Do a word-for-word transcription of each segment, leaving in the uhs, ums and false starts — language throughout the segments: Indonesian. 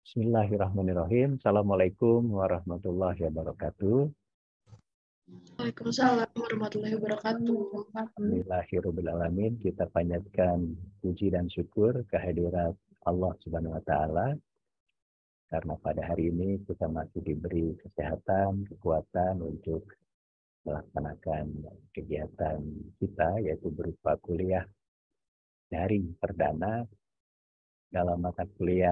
Bismillahirrahmanirrahim. Assalamualaikum warahmatullahi wabarakatuh. Waalaikumsalam warahmatullahi wabarakatuh. Alhamdulillahirrahmanirrahim. Kita panjatkan puji dan syukur kehadirat Allah Subhanahu wa Ta'ala. Karena pada hari ini kita masih diberi kesehatan, kekuatan untuk melaksanakan kegiatan kita, yaitu berupa kuliah daring perdana dalam mata kuliah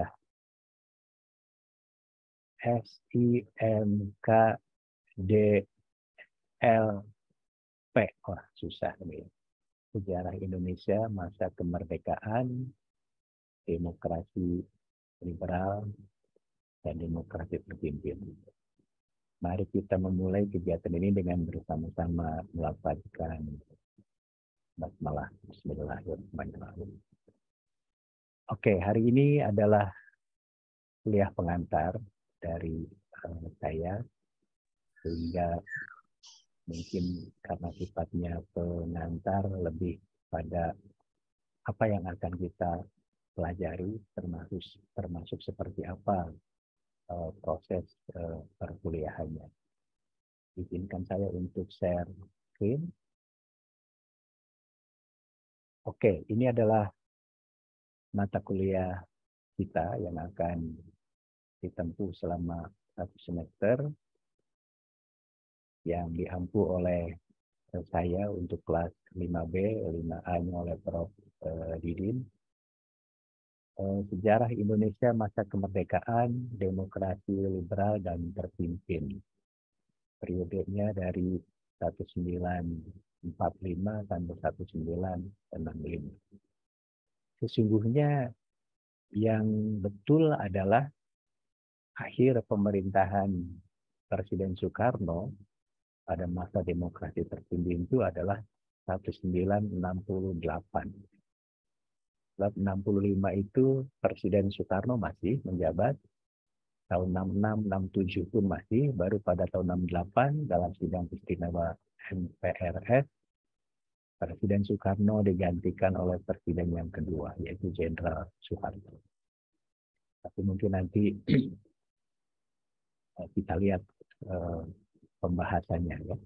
S I M K D L P. Wah, susah nih. Sejarah Indonesia masa kemerdekaan, demokrasi liberal, dan demokrasi terpimpin. Mari kita memulai kegiatan ini dengan bersama-sama melafazkan basmalah. Bismillahirrahmanirrahim. Oke, hari ini adalah kuliah pengantar dari uh, saya, sehingga mungkin karena sifatnya pengantar lebih pada apa yang akan kita pelajari, termasuk termasuk seperti apa uh, proses uh, perkuliahannya. Izinkan saya untuk share screen. Oke, ini adalah mata kuliah kita yang akan ditempuh selama satu semester, yang diampu oleh saya untuk kelas lima B, lima A-nya oleh Profesor Uh, Didin. Uh, Sejarah Indonesia masa kemerdekaan, demokrasi liberal dan terpimpin. Periodenya dari seribu sembilan ratus empat puluh lima sampai seribu sembilan ratus enam puluh lima. Sesungguhnya yang betul adalah akhir pemerintahan Presiden Soekarno pada masa demokrasi terpimpin itu adalah seribu sembilan ratus enam puluh delapan. Tahun enam puluh lima itu Presiden Soekarno masih menjabat, tahun enam puluh enam, enam puluh tujuh pun masih, baru pada tahun enam puluh delapan dalam sidang istimewa M P R S, Presiden Soekarno digantikan oleh Presiden yang kedua, yaitu Jenderal Soeharto. Tapi mungkin nanti kita lihat uh, pembahasannya, ya.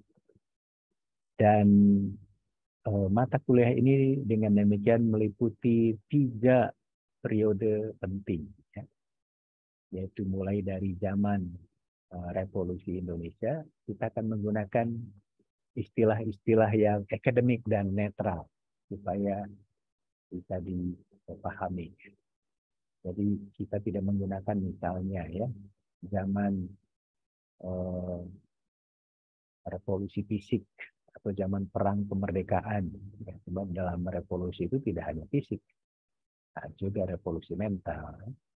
Dan uh, mata kuliah ini dengan demikian meliputi tiga periode penting, ya. Yaitu mulai dari zaman uh, Revolusi Indonesia, kita akan menggunakan istilah-istilah yang akademik dan netral supaya bisa dipahami. Jadi kita tidak menggunakan misalnya ya zaman uh, revolusi fisik atau zaman perang kemerdekaan. Ya, sebab dalam revolusi itu tidak hanya fisik, ada juga revolusi mental.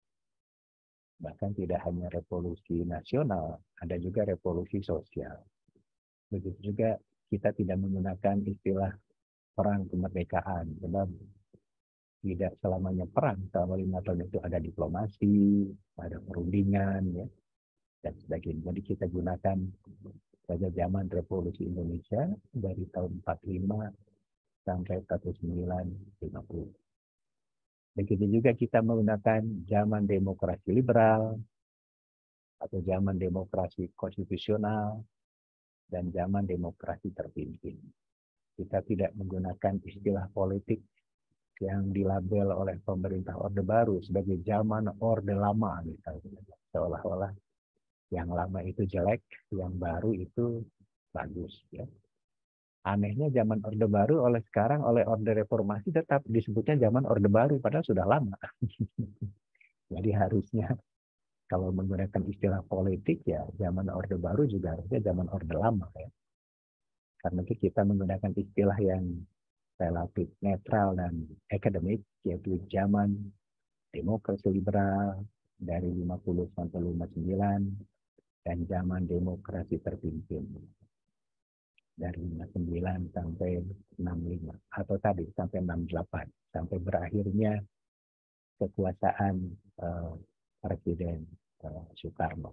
Bahkan tidak hanya revolusi nasional, ada juga revolusi sosial. Begitu juga kita tidak menggunakan istilah perang kemerdekaan, sebab tidak selamanya perang. Selama lima tahun itu ada diplomasi, ada perundingan, ya, dan sebagainya. Jadi kita gunakan pada zaman Revolusi Indonesia dari tahun empat puluh lima sampai seribu sembilan ratus lima puluh. Begitu juga kita menggunakan zaman demokrasi liberal atau zaman demokrasi konstitusional dan zaman demokrasi terpimpin. Kita tidak menggunakan istilah politik yang dilabel oleh pemerintah Orde Baru sebagai zaman Orde Lama, misalnya. Seolah-olah yang lama itu jelek, yang baru itu bagus. Ya. Anehnya zaman Orde Baru oleh sekarang oleh Orde Reformasi tetap disebutnya zaman Orde Baru, padahal sudah lama. Jadi harusnya kalau menggunakan istilah politik ya zaman Orde Baru juga harusnya zaman Orde Lama. Ya. Karena itu kita menggunakan istilah yang relatif netral dan akademik, yaitu zaman demokrasi liberal dari lima puluh sampai lima puluh sembilan dan zaman demokrasi terpimpin dari lima puluh sembilan sampai enam puluh lima, atau tadi sampai enam puluh delapan, sampai berakhirnya kekuasaan uh, Presiden uh, Soekarno.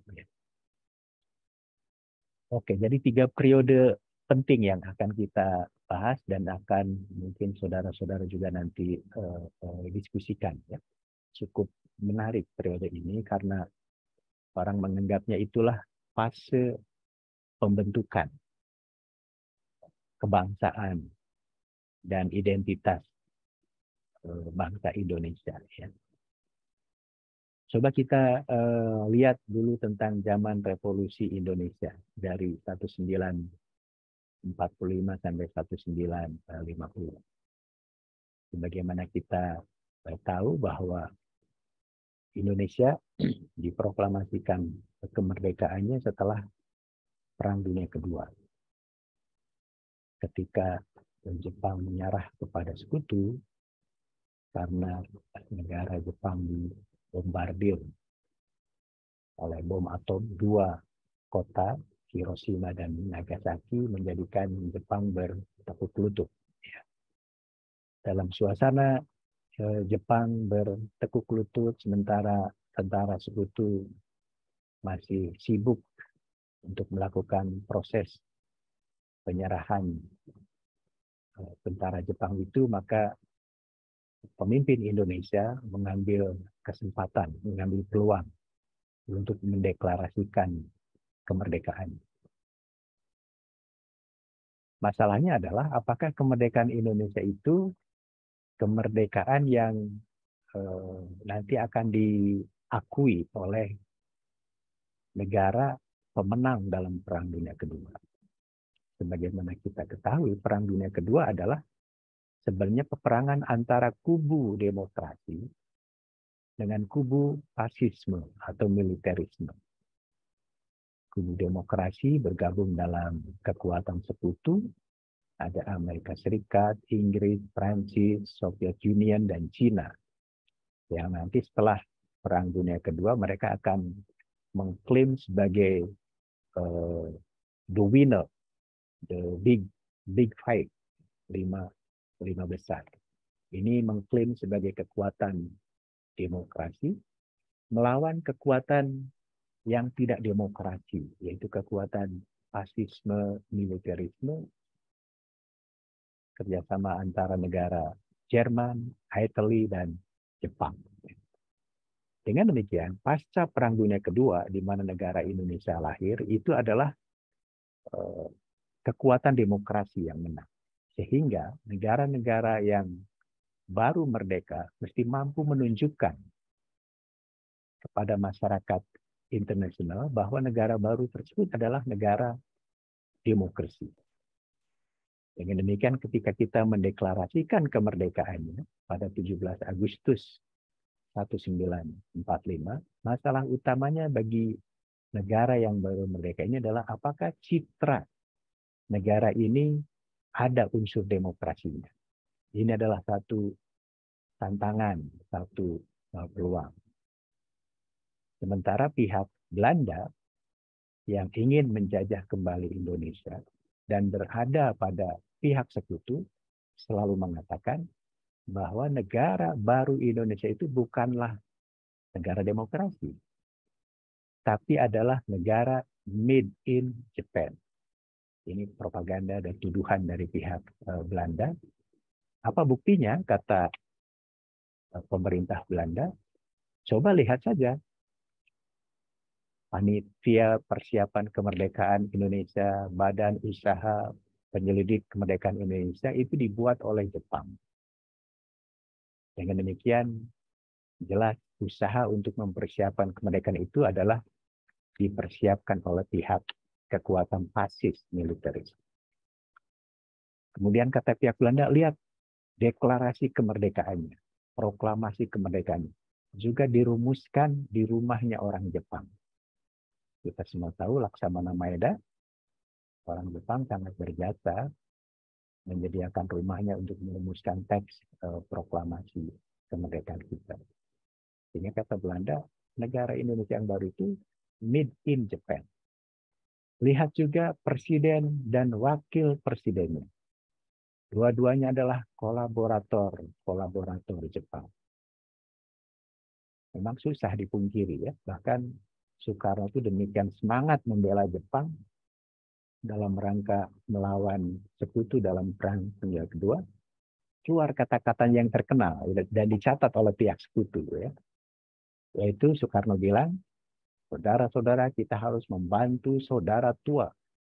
Oke, jadi tiga periode penting yang akan kita bahas dan akan mungkin saudara-saudara juga nanti uh, uh, diskusikan. Ya. cukup menarik periode ini karena orang menganggapnya itulah fase pembentukan kebangsaan dan identitas bangsa Indonesia. Ya. Coba kita uh, lihat dulu tentang zaman revolusi Indonesia dari seribu sembilan ratus empat puluh lima sampai seribu sembilan ratus lima puluh. Sebagaimana kita uh, tahu bahwa Indonesia diproklamasikan kemerdekaannya setelah Perang Dunia Kedua. Ketika Jepang menyerah kepada sekutu, karena negara Jepang dibombardir oleh bom atom, dua kota, Hiroshima dan Nagasaki, menjadikan Jepang bertekuk lutut. Dalam suasana eh, Jepang bertekuk lutut, sementara tentara sekutu masih sibuk untuk melakukan proses penyerahan eh, tentara Jepang itu, maka pemimpin Indonesia mengambil kesempatan, mengambil peluang untuk mendeklarasikan kemerdekaan. Masalahnya adalah apakah kemerdekaan Indonesia itu kemerdekaan yang eh, nanti akan diakui oleh negara pemenang dalam Perang Dunia Kedua. Sebagaimana kita ketahui, Perang Dunia Kedua adalah sebenarnya peperangan antara kubu demokrasi dengan kubu fasisme atau militerisme. Kubu demokrasi bergabung dalam kekuatan sekutu, ada Amerika Serikat, Inggris, Prancis, Soviet Union, dan Cina. Yang nanti setelah Perang Dunia Kedua mereka akan mengklaim sebagai uh, the winner, the big big fight, lima lima besar. Ini mengklaim sebagai kekuatan demokrasi melawan kekuatan yang tidak demokrasi, yaitu kekuatan fasisme, militerisme, kerjasama antara negara Jerman, Italia, dan Jepang. Dengan demikian, pasca Perang Dunia Kedua, di mana negara Indonesia lahir, itu adalah uh, kekuatan demokrasi yang menang. Sehingga negara-negara yang baru merdeka mesti mampu menunjukkan kepada masyarakat internasional bahwa negara baru tersebut adalah negara demokrasi. Dengan demikian ketika kita mendeklarasikan kemerdekaannya pada tujuh belas Agustus seribu sembilan ratus empat puluh lima, masalah utamanya bagi negara yang baru merdeka ini adalah apakah citra negara ini ada unsur demokrasinya. Ini adalah satu tantangan, satu peluang. Sementara pihak Belanda yang ingin menjajah kembali Indonesia dan berada pada pihak sekutu selalu mengatakan bahwa negara baru Indonesia itu bukanlah negara demokrasi, tapi adalah negara made in Japan. Ini propaganda dan tuduhan dari pihak uh, Belanda. Apa buktinya, kata uh, pemerintah Belanda? Coba lihat saja. Panitia Persiapan Kemerdekaan Indonesia, Badan Usaha Penyelidik Kemerdekaan Indonesia itu dibuat oleh Jepang. Dengan demikian, jelas usaha untuk mempersiapkan kemerdekaan itu adalah dipersiapkan oleh pihak kekuatan fasis militeris. Kemudian kata pihak Belanda, lihat deklarasi kemerdekaannya, proklamasi kemerdekaannya, juga dirumuskan di rumahnya orang Jepang. Kita semua tahu Laksamana Maeda, orang Jepang sangat berjasa menyediakan rumahnya untuk merumuskan teks uh, proklamasi kemerdekaan kita. Sehingga kata Belanda, negara Indonesia yang baru itu made in Japan. Lihat juga presiden dan wakil presidennya. Dua-duanya adalah kolaborator, kolaborator Jepang. Memang susah dipungkiri ya. Bahkan Soekarno itu demikian semangat membela Jepang dalam rangka melawan sekutu dalam Perang Dunia Kedua. Keluar kata-kata yang terkenal dan dicatat oleh pihak sekutu ya. Yaitu Soekarno bilang, saudara-saudara kita harus membantu saudara tua.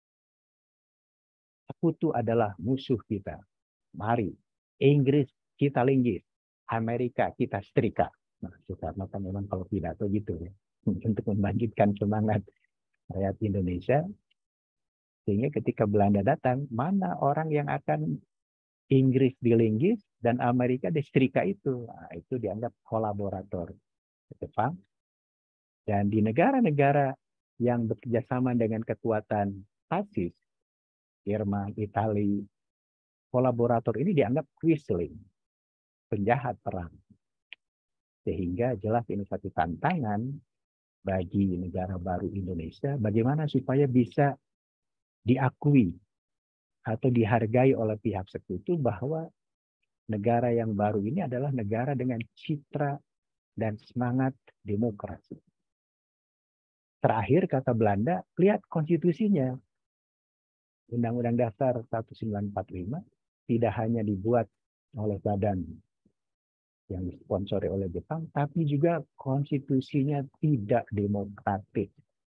Sekutu adalah musuh kita. Mari, Inggris kita linggis, Amerika kita setrika. Nah, Soekarno kan memang kalau pidato gitu ya, untuk membangkitkan semangat rakyat Indonesia. Sehingga ketika Belanda datang, mana orang yang akan Inggris dilinggis dan Amerika disetrika itu? Nah, itu dianggap kolaborator Jepang. Dan di negara-negara yang bekerja sama dengan kekuatan fasis, Jerman, Italia, kolaborator ini dianggap Quisling, penjahat perang. Sehingga jelas ini satu tantangan bagi negara baru Indonesia, bagaimana supaya bisa diakui atau dihargai oleh pihak sekutu bahwa negara yang baru ini adalah negara dengan citra dan semangat demokrasi. Terakhir kata Belanda, lihat konstitusinya. Undang-Undang Dasar seribu sembilan ratus empat puluh lima tidak hanya dibuat oleh badan yang disponsori oleh Jepang, tapi juga konstitusinya tidak demokratik.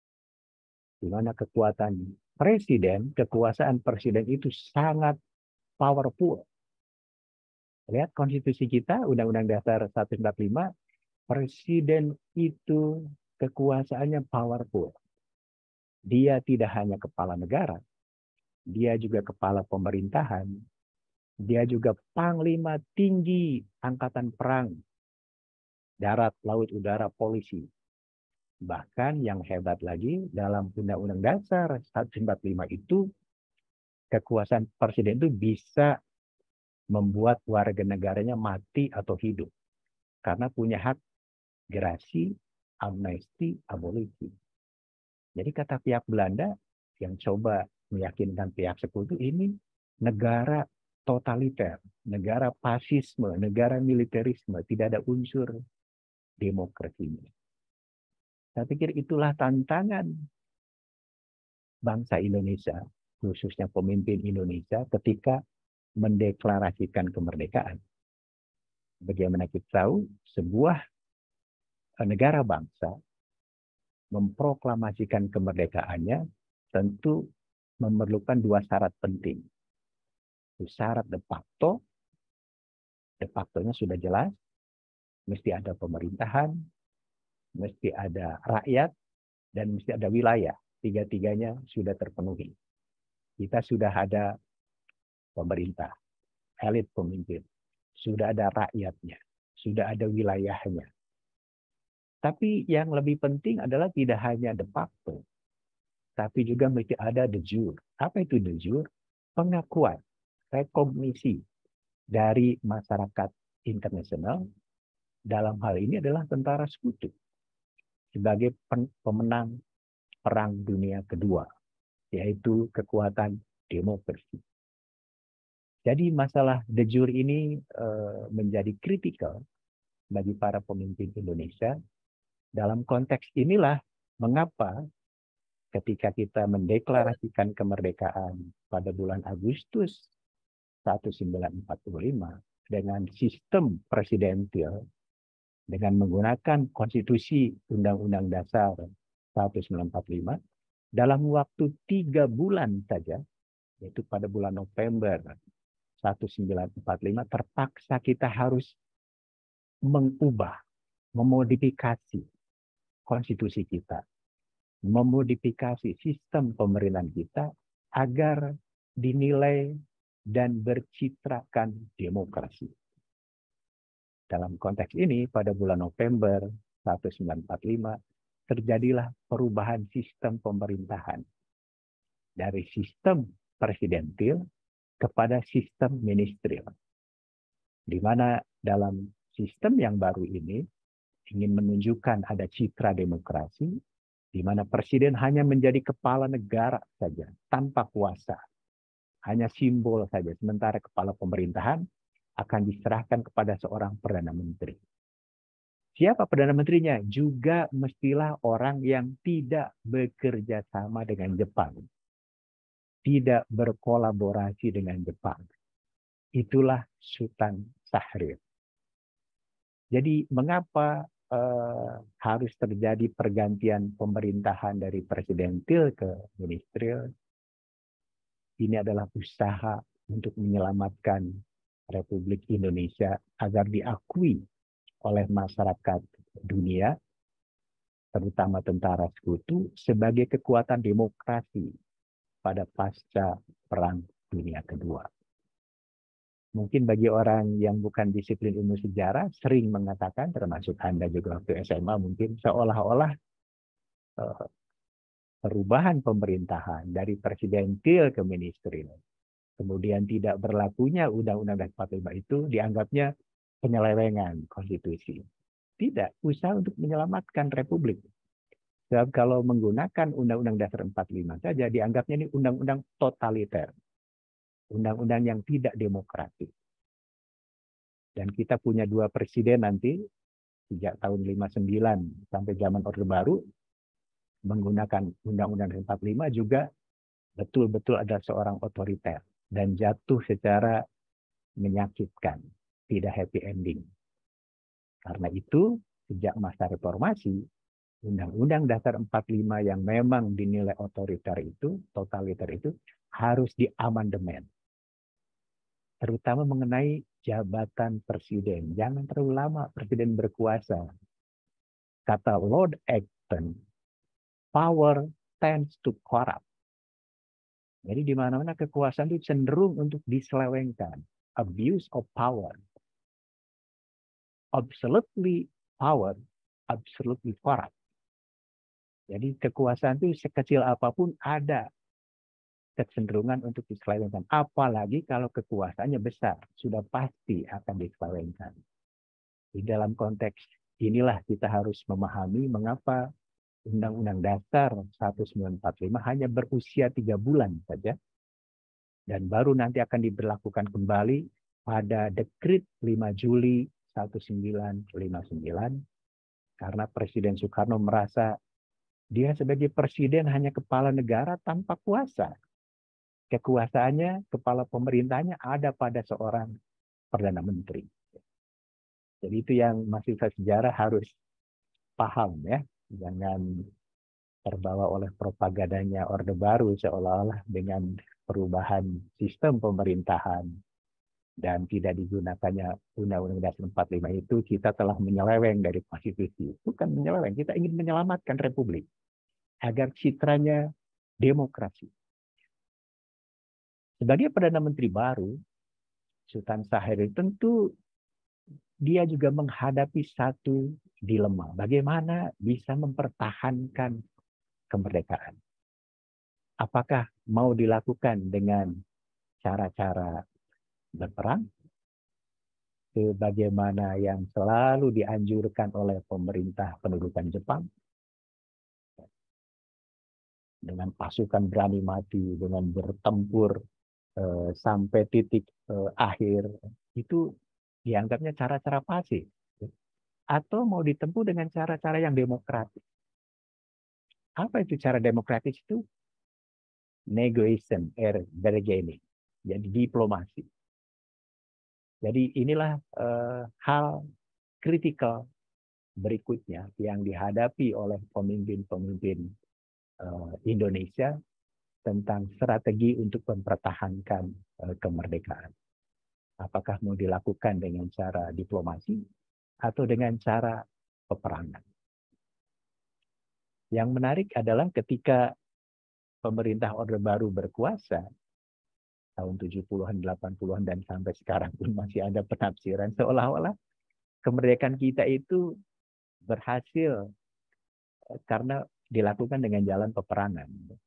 Di mana kekuatan presiden, kekuasaan presiden itu sangat powerful. Lihat konstitusi kita, Undang-Undang Dasar seribu sembilan ratus empat puluh lima, presiden itu kekuasaannya powerful. Dia tidak hanya kepala negara, dia juga kepala pemerintahan, dia juga panglima tinggi angkatan perang, darat, laut, udara, polisi. Bahkan yang hebat lagi, dalam Undang-Undang Dasar seribu sembilan ratus empat puluh lima itu, kekuasaan presiden itu bisa membuat warga negaranya mati atau hidup. Karena punya hak gerasi, amnesti, abolisi. Jadi kata pihak Belanda yang coba meyakinkan pihak sekutu ini negara totaliter, negara fasisme, negara militerisme, tidak ada unsur demokrasinya. Saya pikir itulah tantangan bangsa Indonesia, khususnya pemimpin Indonesia ketika mendeklarasikan kemerdekaan. Bagaimana kita tahu, sebuah negara bangsa memproklamasikan kemerdekaannya tentu memerlukan dua syarat penting. Syarat de facto, de factonya sudah jelas, mesti ada pemerintahan, mesti ada rakyat, dan mesti ada wilayah. Tiga-tiganya sudah terpenuhi. Kita sudah ada pemerintah, elit pemimpin, sudah ada rakyatnya, sudah ada wilayahnya. Tapi yang lebih penting adalah tidak hanya de facto, tapi juga mesti ada de jure. Apa itu de jure? Pengakuan, rekognisi dari masyarakat internasional, dalam hal ini adalah tentara sekutu sebagai pemenang Perang Dunia Kedua, yaitu kekuatan demokrasi. Jadi masalah de jure ini uh, menjadi kritikal bagi para pemimpin Indonesia. Dalam konteks inilah mengapa ketika kita mendeklarasikan kemerdekaan pada bulan Agustus seribu sembilan ratus empat puluh lima dengan sistem presidensial, dengan menggunakan konstitusi Undang-Undang Dasar seribu sembilan ratus empat puluh lima, dalam waktu tiga bulan saja, yaitu pada bulan November seribu sembilan ratus empat puluh lima, terpaksa kita harus mengubah, memodifikasi konstitusi kita, memodifikasi sistem pemerintahan kita agar dinilai dan bercitrakan demokrasi. Dalam konteks ini, pada bulan November seribu sembilan ratus empat puluh lima, terjadilah perubahan sistem pemerintahan dari sistem presidentil kepada sistem ministerial. Di mana dalam sistem yang baru ini ingin menunjukkan ada citra demokrasi, di mana presiden hanya menjadi kepala negara saja, tanpa kuasa. Hanya simbol saja, sementara kepala pemerintahan akan diserahkan kepada seorang Perdana Menteri. Siapa Perdana Menterinya? Juga mestilah orang yang tidak bekerja sama dengan Jepang. Tidak berkolaborasi dengan Jepang. Itulah Sultan Syahrir. Jadi mengapa eh, harus terjadi pergantian pemerintahan dari presidentil ke ministerial. Ini adalah usaha untuk menyelamatkan Republik Indonesia agar diakui oleh masyarakat dunia, terutama tentara sekutu, sebagai kekuatan demokrasi pada pasca Perang Dunia Kedua. Mungkin bagi orang yang bukan disiplin ilmu sejarah, sering mengatakan, termasuk Anda juga waktu S M A, mungkin seolah-olah uh, perubahan pemerintahan dari presidentil ke ministerial, kemudian tidak berlakunya Undang-Undang empat puluh lima itu dianggapnya penyelewengan konstitusi. Tidak, usaha untuk menyelamatkan Republik. Sebab kalau menggunakan Undang-Undang Dasar empat puluh lima saja, dianggapnya ini undang-undang totaliter. Undang-undang yang tidak demokratis. Dan kita punya dua presiden nanti, sejak tahun lima puluh sembilan sampai zaman Orde Baru, menggunakan Undang-Undang empat puluh lima juga betul-betul ada seorang otoriter. Dan jatuh secara menyakitkan, tidak happy ending. Karena itu, sejak masa reformasi, Undang-Undang Dasar empat puluh lima yang memang dinilai otoriter itu, totaliter itu, harus diamandemen. Terutama mengenai jabatan presiden. Jangan terlalu lama presiden berkuasa. Kata Lord Acton, power tends to corrupt. Jadi di mana-mana kekuasaan itu cenderung untuk diselewengkan. Abuse of power. Absolutely power, absolutely corrupt. Jadi kekuasaan itu sekecil apapun ada kecenderungan untuk diselewengkan. Apalagi kalau kekuasaannya besar, sudah pasti akan diselewengkan. Di dalam konteks inilah kita harus memahami mengapa Undang-Undang Dasar seribu sembilan ratus empat puluh lima hanya berusia tiga bulan saja, dan baru nanti akan diberlakukan kembali pada Dekrit lima Juli seribu sembilan ratus lima puluh sembilan, karena Presiden Soekarno merasa dia sebagai presiden hanya kepala negara tanpa kuasa. Kekuasaannya, kepala pemerintahnya ada pada seorang Perdana Menteri. Jadi itu yang mahasiswa sejarah harus paham ya. Jangan terbawa oleh propagandanya Orde Baru seolah-olah dengan perubahan sistem pemerintahan dan tidak digunakannya Undang-Undang Dasar empat puluh lima itu kita telah menyeleweng dari konstitusi. Bukan menyeleweng, kita ingin menyelamatkan Republik agar citranya demokrasi. Sebagai Perdana Menteri baru, Sultan Syahrir tentu dia juga menghadapi satu dilema. Bagaimana bisa mempertahankan kemerdekaan? Apakah mau dilakukan dengan cara-cara berperang? Sebagaimana yang selalu dianjurkan oleh pemerintah pendudukan Jepang? Dengan pasukan berani mati, dengan bertempur eh, sampai titik eh, akhir, itu dianggapnya cara-cara pasif. Atau mau ditempuh dengan cara-cara yang demokratis. Apa itu cara demokratis itu? Negotiation, er, bargaining. Jadi diplomasi. Jadi inilah eh, hal kritikal berikutnya yang dihadapi oleh pemimpin-pemimpin eh, Indonesia tentang strategi untuk mempertahankan eh, kemerdekaan. Apakah mau dilakukan dengan cara diplomasi atau dengan cara peperangan? Yang menarik adalah ketika pemerintah Orde Baru berkuasa, tahun tujuh puluhan, delapan puluhan, dan sampai sekarang pun masih ada penafsiran seolah-olah kemerdekaan kita itu berhasil karena dilakukan dengan jalan peperangan.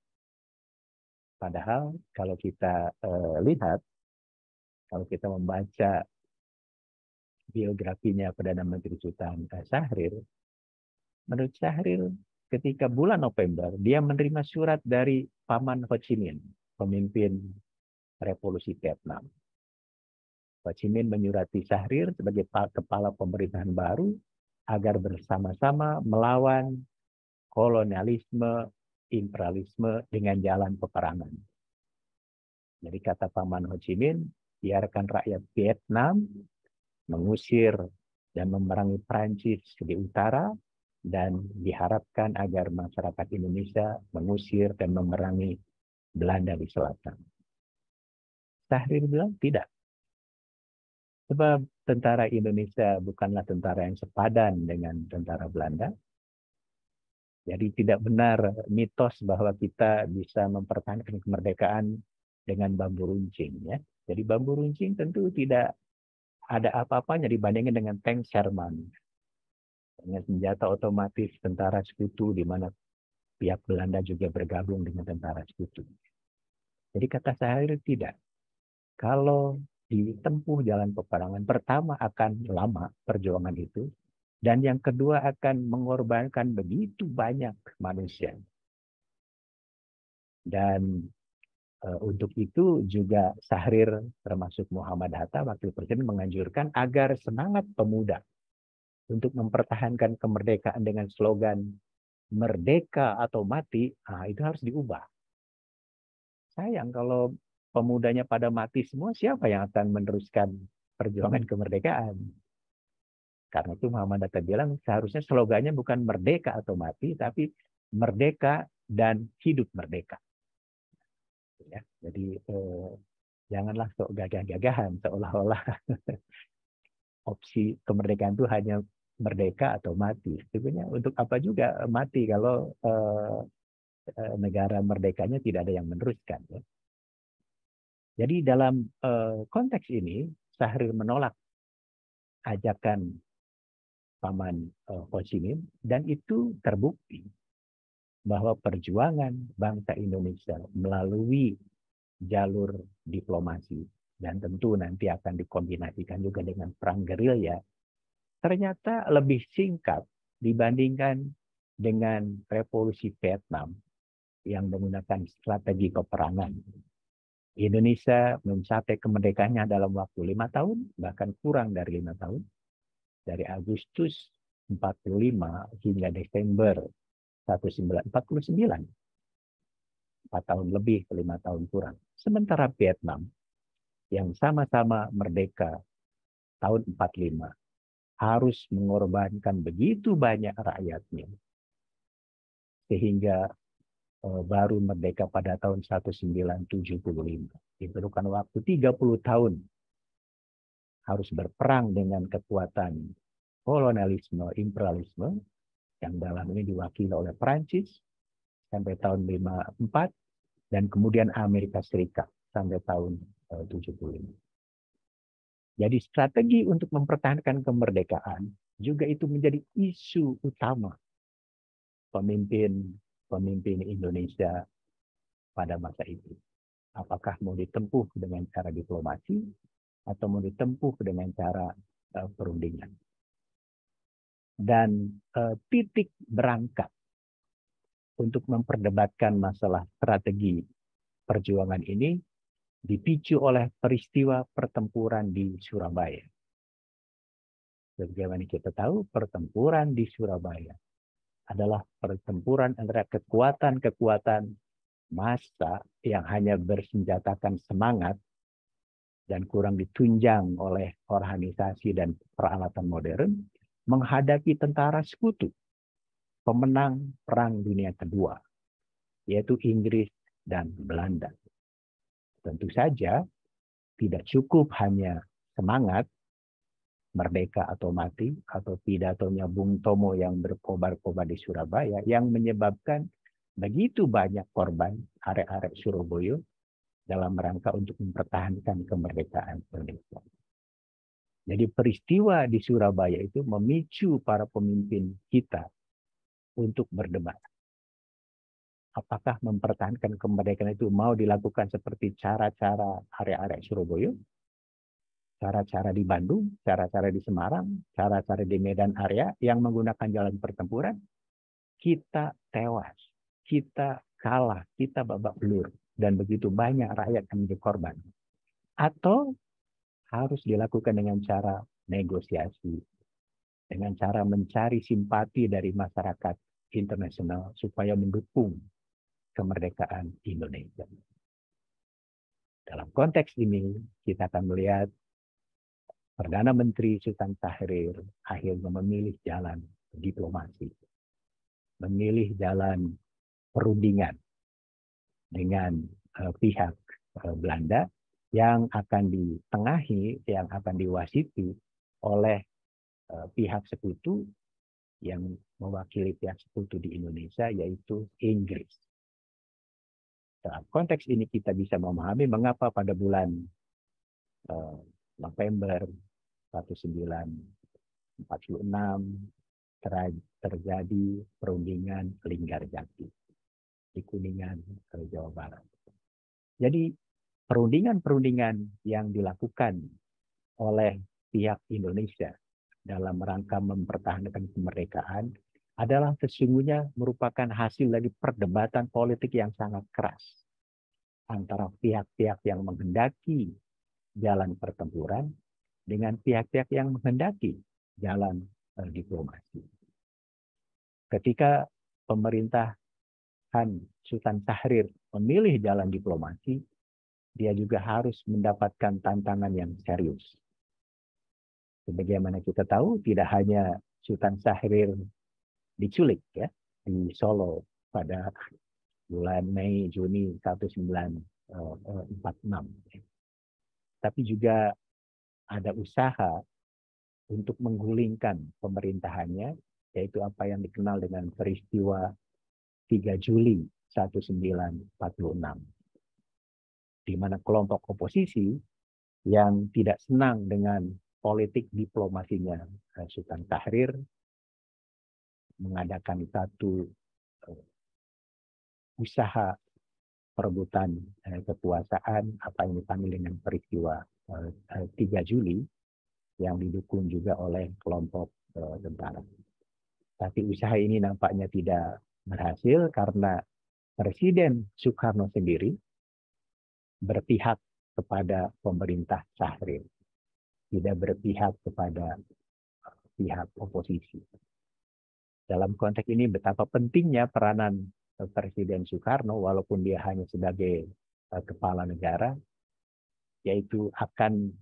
Padahal kalau kita uh, lihat, kalau kita membaca biografinya Perdana Menteri Sultan Syahrir, menurut Syahrir ketika bulan November dia menerima surat dari Paman Ho Chi Minh, pemimpin Revolusi Vietnam. Ho Chi Minh menyurati Syahrir sebagai kepala pemerintahan baru agar bersama-sama melawan kolonialisme, imperialisme dengan jalan peperangan. Jadi kata Paman Ho Chi Minh, biarkan rakyat Vietnam mengusir dan memerangi Prancis di utara, dan diharapkan agar masyarakat Indonesia mengusir dan memerangi Belanda di selatan. Syahrir bilang tidak. Sebab tentara Indonesia bukanlah tentara yang sepadan dengan tentara Belanda. Jadi tidak benar mitos bahwa kita bisa mempertahankan kemerdekaan dengan bambu runcing. Ya. Jadi bambu runcing tentu tidak ada apa-apanya dibandingkan dengan tank Sherman. Dengan senjata otomatis tentara sekutu di mana pihak Belanda juga bergabung dengan tentara sekutu. Jadi kata Syahrir tidak. Kalau ditempuh jalan peperangan, pertama akan lama perjuangan itu, dan yang kedua akan mengorbankan begitu banyak manusia. Dan e, untuk itu juga Syahrir termasuk Muhammad Hatta, Wakil Presiden, menganjurkan agar semangat pemuda untuk mempertahankan kemerdekaan dengan slogan merdeka atau mati, nah, itu harus diubah. Sayang kalau pemudanya pada mati semua, siapa yang akan meneruskan perjuangan kemerdekaan? Karena itu Muhammad Hatta bilang seharusnya slogannya bukan merdeka atau mati, tapi merdeka dan hidup merdeka. Ya, jadi eh, janganlah sok gagah-gagahan seolah-olah opsi kemerdekaan itu hanya merdeka atau mati. Sebenarnya untuk apa juga mati kalau eh, negara merdekanya tidak ada yang meneruskan. Ya. Jadi dalam eh, konteks ini Syahrir menolak ajakan Paman uh, Ho Chi Minh, dan itu terbukti bahwa perjuangan bangsa Indonesia melalui jalur diplomasi dan tentu nanti akan dikombinasikan juga dengan perang gerilya ternyata lebih singkat dibandingkan dengan revolusi Vietnam yang menggunakan strategi peperangan. Indonesia mencapai kemerdekaannya dalam waktu lima tahun, bahkan kurang dari lima tahun. Dari Agustus empat puluh lima hingga Desember seribu sembilan ratus empat puluh sembilan. empat tahun lebih, lima tahun kurang. Sementara Vietnam, yang sama-sama merdeka tahun empat puluh lima, harus mengorbankan begitu banyak rakyatnya. Sehingga eh, baru merdeka pada tahun seribu sembilan ratus tujuh puluh lima. Diperlukan waktu tiga puluh tahun. Harus berperang dengan kekuatan kolonialisme, imperialisme, yang dalam ini diwakili oleh Prancis sampai tahun lima puluh empat, dan kemudian Amerika Serikat sampai tahun uh, tujuh puluh lima. Jadi strategi untuk mempertahankan kemerdekaan juga itu menjadi isu utama pemimpin pemimpin Indonesia pada masa itu. Apakah mau ditempuh dengan cara diplomasi atau mau ditempuh dengan cara uh, perundingan. Dan uh, titik berangkat untuk memperdebatkan masalah strategi perjuangan ini dipicu oleh peristiwa pertempuran di Surabaya. Sebagaimana kita tahu, pertempuran di Surabaya adalah pertempuran antara kekuatan-kekuatan massa yang hanya bersenjatakan semangat dan kurang ditunjang oleh organisasi dan peralatan modern menghadapi tentara sekutu, pemenang Perang Dunia Kedua, yaitu Inggris dan Belanda. Tentu saja tidak cukup hanya semangat merdeka atau mati atau pidatonya Bung Tomo yang berkobar-kobar di Surabaya yang menyebabkan begitu banyak korban arek-arek Surabaya dalam rangka untuk mempertahankan kemerdekaan Indonesia. Jadi peristiwa di Surabaya itu memicu para pemimpin kita untuk berdebat. Apakah mempertahankan kemerdekaan itu mau dilakukan seperti cara-cara arek-arek Surabaya, cara-cara di Bandung, cara-cara di Semarang, cara-cara di Medan area yang menggunakan jalan pertempuran, kita tewas, kita kalah, kita babak belur, dan begitu banyak rakyat yang menjadi korban. Atau harus dilakukan dengan cara negosiasi, dengan cara mencari simpati dari masyarakat internasional supaya mendukung kemerdekaan Indonesia. Dalam konteks ini, kita akan melihat Perdana Menteri Sultan Syahrir akhirnya memilih jalan diplomasi, memilih jalan perundingan dengan uh, pihak uh, Belanda yang akan ditengahi, yang akan diwasiti oleh uh, pihak sekutu yang mewakili pihak sekutu di Indonesia, yaitu Inggris. Dalam konteks ini kita bisa memahami mengapa pada bulan uh, November seribu sembilan ratus empat puluh enam ter terjadi perundingan Linggarjati di Kuningan, Jawa Barat. Jadi perundingan-perundingan yang dilakukan oleh pihak Indonesia dalam rangka mempertahankan kemerdekaan adalah sesungguhnya merupakan hasil dari perdebatan politik yang sangat keras antara pihak-pihak yang menghendaki jalan pertempuran dengan pihak-pihak yang menghendaki jalan uh, diplomasi. Ketika pemerintahan Sultan Syahrir memilih jalan diplomasi, dia juga harus mendapatkan tantangan yang serius. Sebagaimana kita tahu, tidak hanya Sultan Syahrir diculik ya di Solo pada bulan Mei Juni seribu sembilan ratus empat puluh enam, tapi juga ada usaha untuk menggulingkan pemerintahannya, yaitu apa yang dikenal dengan peristiwa tiga Juli seribu sembilan ratus empat puluh enam, di mana kelompok oposisi yang tidak senang dengan politik diplomasinya Sultan Syahrir mengadakan satu uh, usaha perebutan uh, kekuasaan, apa yang dipanggil dengan peristiwa uh, uh, tiga Juli, yang didukung juga oleh kelompok uh, tentara. Tapi usaha ini nampaknya tidak berhasil karena Presiden Soekarno sendiri berpihak kepada pemerintah Syahrir, tidak berpihak kepada pihak oposisi. Dalam konteks ini betapa pentingnya peranan Presiden Soekarno, walaupun dia hanya sebagai uh, kepala negara, yaitu akan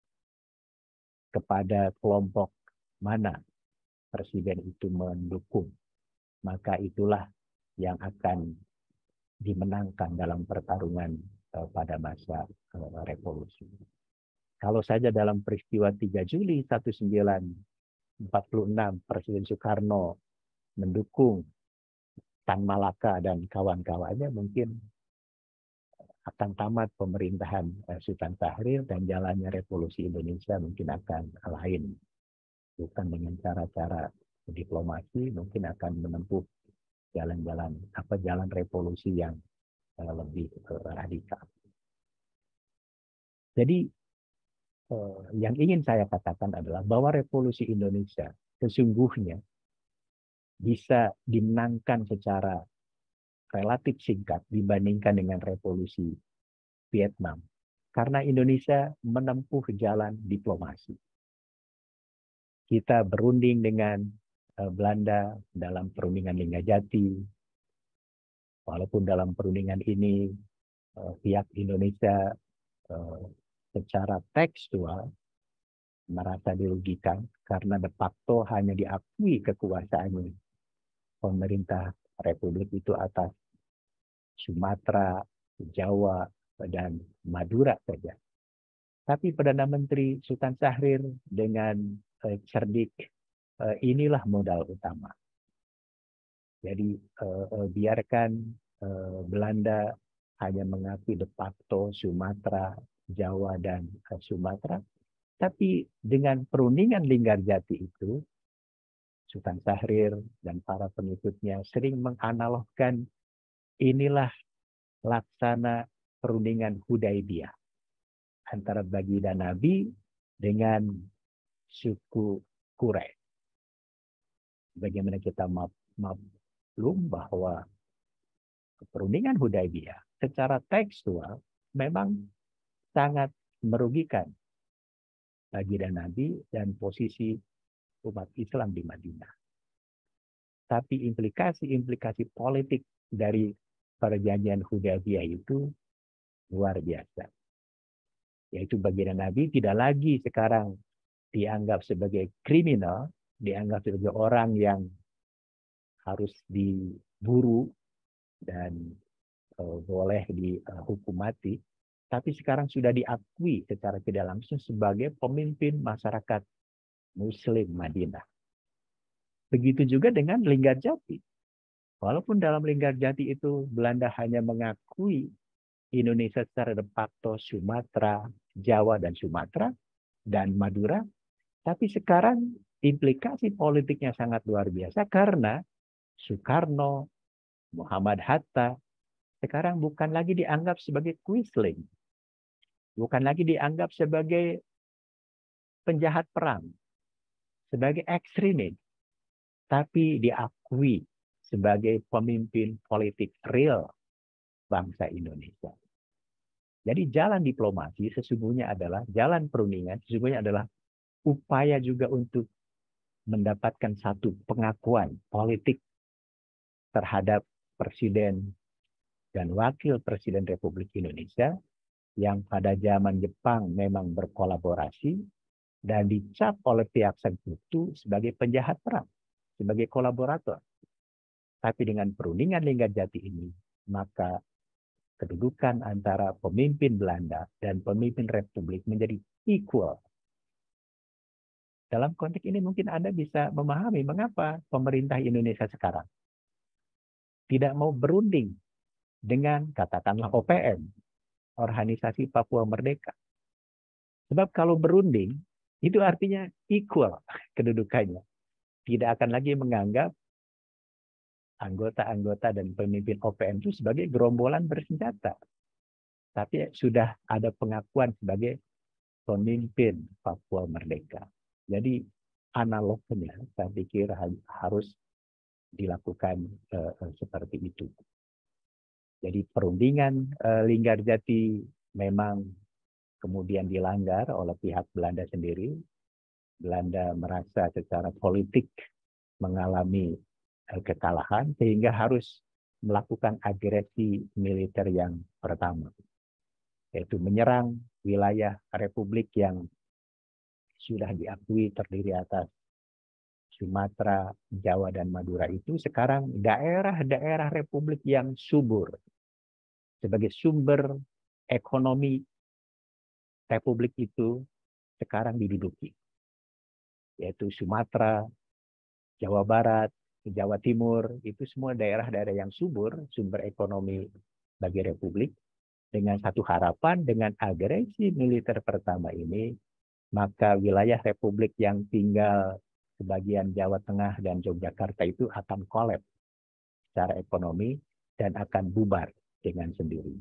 kepada kelompok mana Presiden itu mendukung, maka itulah yang akan dimenangkan dalam pertarungan uh, pada masa uh, revolusi. Kalau saja dalam peristiwa tiga Juli seribu sembilan ratus empat puluh enam Presiden Soekarno mendukung Tan Malaka dan kawan-kawannya, mungkin akan tamat pemerintahan uh, Sultan Syahrir dan jalannya revolusi Indonesia mungkin akan lain. Bukan dengan cara-cara diplomasi, mungkin akan menempuh jalan-jalan apa jalan revolusi yang uh, lebih uh, radikal. Jadi uh, yang ingin saya katakan adalah bahwa revolusi Indonesia sesungguhnya bisa dimenangkan secara relatif singkat dibandingkan dengan revolusi Vietnam, karena Indonesia menempuh jalan diplomasi. Kita berunding dengan uh, Belanda dalam perundingan Linggarjati. Walaupun dalam perundingan ini uh, pihak Indonesia uh, secara tekstual merasa dirugikan karena de facto hanya diakui kekuasaannya pemerintah Republik itu atas Sumatera, Jawa, dan Madura saja. Tapi Perdana Menteri Sultan Syahrir dengan uh, cerdik, uh, inilah modal utama. Jadi uh, uh, biarkan uh, Belanda hanya mengakui de facto Sumatera, Jawa, dan uh, Sumatera. Tapi dengan perundingan Linggarjati itu, Sultan Syahrir dan para pengikutnya sering menganalogkan inilah laksana perundingan Hudaibiyah antara baginda Nabi dengan suku Quraisy. Bagaimana kita maklum bahwa perundingan Hudaibiyah secara tekstual memang sangat merugikan baginda Nabi dan posisi umat Islam di Madinah. Tapi implikasi-implikasi politik dari perjanjian Hudaibiyah itu luar biasa. Yaitu baginda Nabi tidak lagi sekarang dianggap sebagai kriminal, dianggap sebagai orang yang harus diburu dan uh, boleh dihukum mati, tapi sekarang sudah diakui secara tidak langsung sebagai pemimpin masyarakat Muslim Madinah. Begitu juga dengan Linggarjati. Walaupun dalam Linggarjati itu Belanda hanya mengakui Indonesia secara de facto Sumatera, Jawa, dan Sumatera, dan Madura, tapi sekarang implikasi politiknya sangat luar biasa karena Soekarno, Muhammad Hatta, sekarang bukan lagi dianggap sebagai Quisling, bukan lagi dianggap sebagai penjahat perang, sebagai ekstremis, tapi diakui sebagai pemimpin politik real bangsa Indonesia. Jadi jalan diplomasi sesungguhnya adalah, jalan perundingan sesungguhnya adalah upaya juga untuk mendapatkan satu pengakuan politik terhadap Presiden dan Wakil Presiden Republik Indonesia yang pada zaman Jepang memang berkolaborasi dan dicap oleh pihak sekutu sebagai penjahat perang, sebagai kolaborator. Tapi dengan perundingan Linggarjati ini, maka kedudukan antara pemimpin Belanda dan pemimpin Republik menjadi equal. Dalam konteks ini mungkin Anda bisa memahami mengapa pemerintah Indonesia sekarang tidak mau berunding dengan katakanlah O P M, Organisasi Papua Merdeka. Sebab kalau berunding, itu artinya equal kedudukannya. Tidak akan lagi menganggap anggota-anggota dan pemimpin O P M itu sebagai gerombolan bersenjata. Tapi sudah ada pengakuan sebagai pemimpin Papua Merdeka. Jadi analognya saya pikir harus dilakukan uh, seperti itu. Jadi perundingan uh, Linggarjati memang kemudian dilanggar oleh pihak Belanda sendiri. Belanda merasa secara politik mengalami uh, kekalahan sehingga harus melakukan agresi militer yang pertama, yaitu menyerang wilayah Republik yang sudah diakui terdiri atas Sumatera, Jawa, dan Madura itu sekarang daerah-daerah Republik yang subur sebagai sumber ekonomi Republik itu sekarang diduduki, yaitu Sumatera, Jawa Barat, Jawa Timur, itu semua daerah-daerah yang subur sumber ekonomi bagi Republik. Dengan satu harapan, dengan agresi militer pertama ini, maka wilayah Republik yang tinggal sebagian Jawa Tengah dan Yogyakarta itu akan kolaps secara ekonomi dan akan bubar dengan sendirinya.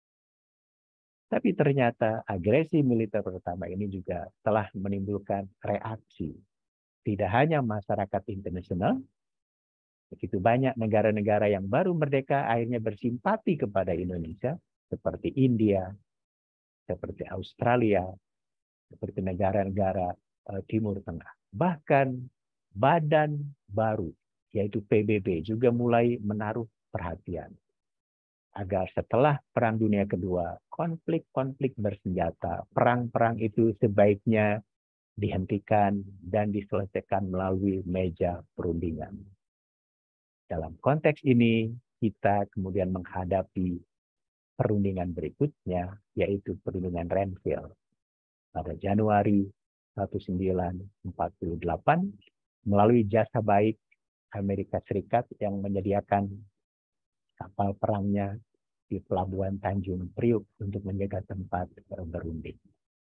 Tapi ternyata agresi militer pertama ini juga telah menimbulkan reaksi. Tidak hanya masyarakat internasional, begitu banyak negara-negara yang baru merdeka akhirnya bersimpati kepada Indonesia, seperti India, seperti Australia, seperti negara-negara uh, Timur Tengah. Bahkan badan baru, yaitu P B B, juga mulai menaruh perhatian agar setelah Perang Dunia Kedua, konflik-konflik bersenjata, perang-perang itu sebaiknya dihentikan dan diselesaikan melalui meja perundingan. Dalam konteks ini, kita kemudian menghadapi perundingan berikutnya, yaitu perundingan Renville. Pada Januari seribu sembilan ratus empat puluh delapan, melalui jasa baik Amerika Serikat yang menyediakan kapal perangnya di Pelabuhan Tanjung Priuk untuk menjaga tempat berunding.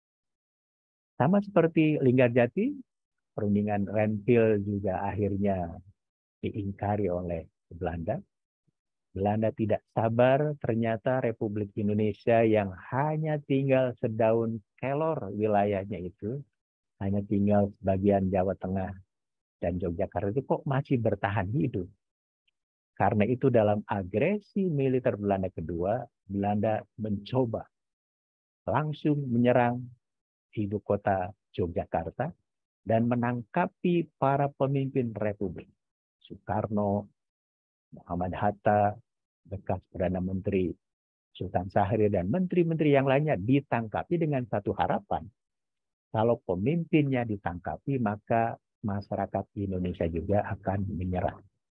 Sama seperti Linggarjati, perundingan Renville juga akhirnya diingkari oleh Belanda. Belanda tidak sabar, ternyata Republik Indonesia yang hanya tinggal sedaun kelor wilayahnya itu, hanya tinggal sebagian Jawa Tengah dan Yogyakarta itu kok masih bertahan hidup. Karena itu dalam agresi militer Belanda kedua, Belanda mencoba langsung menyerang ibu kota Yogyakarta dan menangkapi para pemimpin Republik. Soekarno, Muhammad Hatta, bekas Perdana Menteri Sultan Syahrir, dan menteri-menteri yang lainnya ditangkapi dengan satu harapan. Kalau pemimpinnya ditangkapi, maka masyarakat Indonesia juga akan menyerah.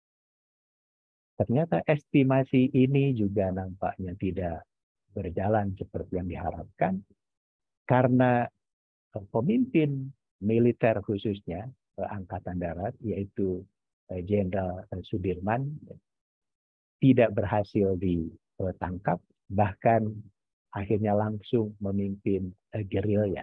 Ternyata estimasi ini juga nampaknya tidak berjalan seperti yang diharapkan, karena pemimpin militer khususnya Angkatan Darat, yaitu Jenderal Sudirman, tidak berhasil ditangkap, bahkan akhirnya langsung memimpin gerilya.